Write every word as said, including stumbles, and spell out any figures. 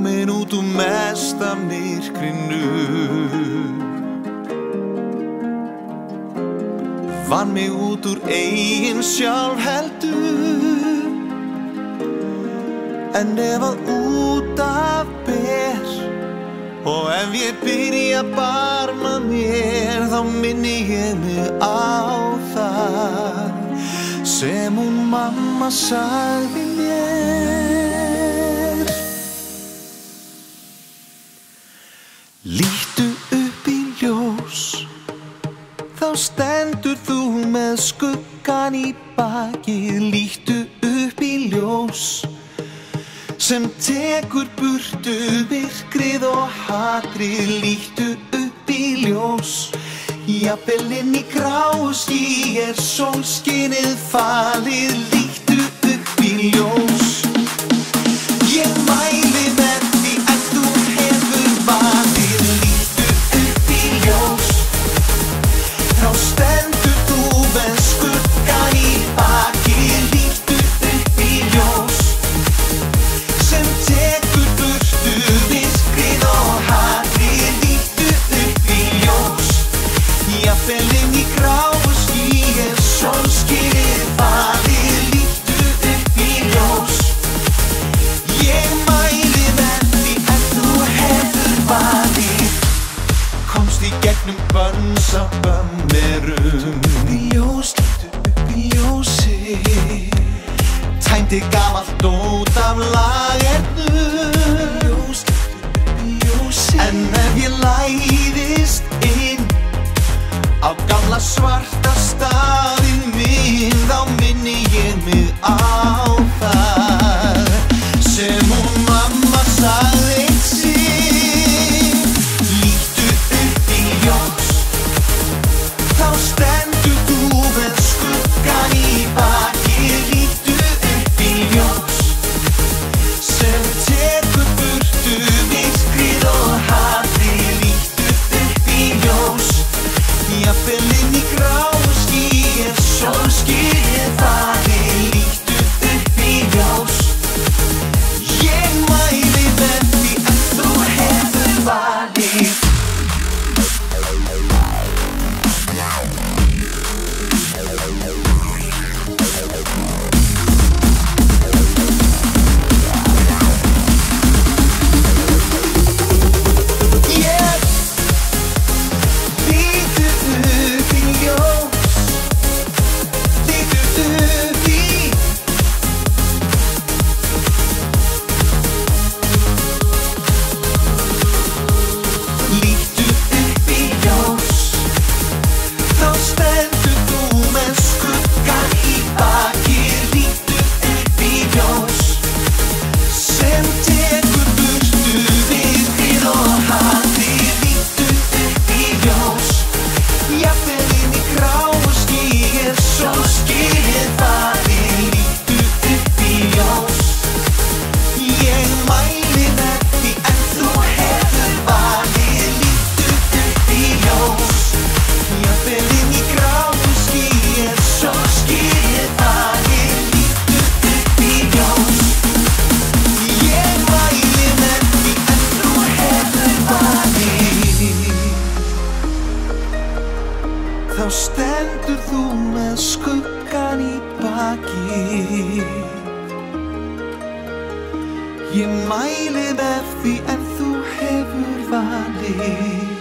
komin út úr mesta myrkrinu. Vann mig út úr eigin sjálfheldu. En ef að út af ber og ef ég byrja að barma mér, þá minni ég mig á það sem hún mamma sagði mér. Líttu upp í ljós, þá stendur þú með skuggan í bakið. Líttu upp í ljós sem tekur burtu myrkrið og hatrið. Líttu upp í ljós, jafnvel inn í gráu ský er sólskinið falið. Líttu upp í ljós, ég mæli með því en þú hefur valið. Líttu upp í ljós, þá stendur þú með skuggan í bakið. Líttu upp í ljós sem tekur burtu myrkrið og hatrið. Líttu upp í ljós, jafnvel inn í gráu ský er sólskinið falið. Líttu upp í ljós, ég mæli með því en þú hefur valið. Komst í gegnum bönns af bömmerum. Í ljós, líttu upp í ljósið, tæmdi gamalt dót af lagernum. En ef ég læðist inn á gamla svarta staðinn minn, þá minni ég mig á það sem hún mamma sagði eitt sinn. Líttu upp í ljós, þá stendur þú með skuggan í bakið. Líttu upp í ljós sem tekur burtu myrkrið og hatrið. Líttu upp í ljós, jafnvel inn í gráu ský er sólskinið falið. Líttu upp í ljós, ég mæli með því en þú hefur valið. Þá stendur þú með skuggan í bakið. Ég mæli með því en þú hefur valið.